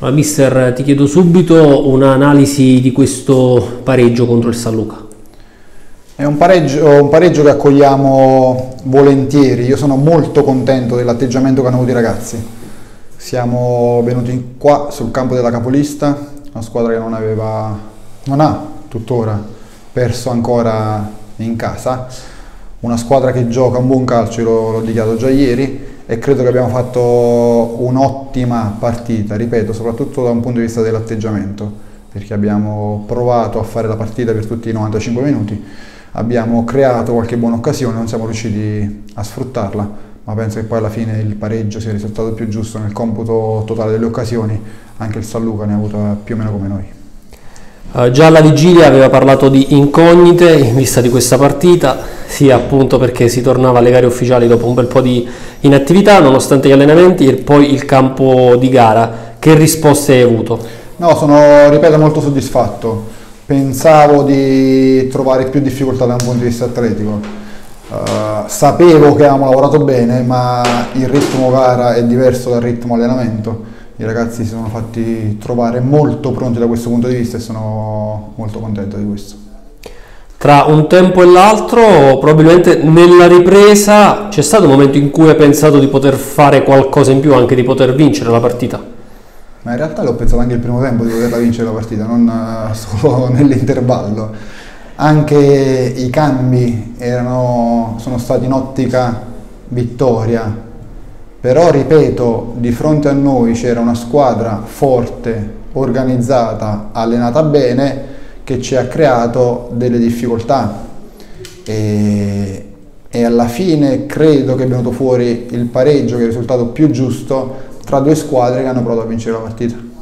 Allora, mister, ti chiedo subito un'analisi di questo pareggio contro il San Luca. È un pareggio che accogliamo volentieri. Io sono molto contento dell'atteggiamento che hanno avuto i ragazzi. Siamo venuti qua sul campo della capolista, una squadra che non ha tuttora perso ancora in casa, una squadra che gioca un buon calcio, l'ho dichiarato già ieri, e credo che abbiamo fatto un'ottima partita, ripeto, soprattutto da un punto di vista dell'atteggiamento, perché abbiamo provato a fare la partita per tutti i 95 minuti, abbiamo creato qualche buona occasione, non siamo riusciti a sfruttarla, ma penso che poi alla fine il pareggio sia il risultato più giusto nel computo totale delle occasioni. Anche il San Luca ne ha avuta più o meno come noi. Già alla vigilia aveva parlato di incognite in vista di questa partita, sia appunto perché si tornava alle gare ufficiali dopo un bel po' di inattività nonostante gli allenamenti, e poi il campo di gara. Che risposte hai avuto? No, sono, ripeto, molto soddisfatto. Pensavo di trovare più difficoltà da un punto di vista atletico. Sapevo che avevamo lavorato bene, ma il ritmo gara è diverso dal ritmo allenamento. I ragazzi si sono fatti trovare molto pronti da questo punto di vista e sono molto contento di questo. Tra un tempo e l'altro, probabilmente nella ripresa, c'è stato un momento in cui hai pensato di poter fare qualcosa in più, anche di poter vincere la partita? Ma in realtà l'ho pensato anche il primo tempo di poterla vincere la partita, non solo nell'intervallo. Anche i cambi sono stati in ottica vittoria, però ripeto, di fronte a noi c'era una squadra forte, organizzata, allenata bene, che ci ha creato delle difficoltà e alla fine credo che è venuto fuori il pareggio, che è il risultato più giusto tra due squadre che hanno provato a vincere la partita.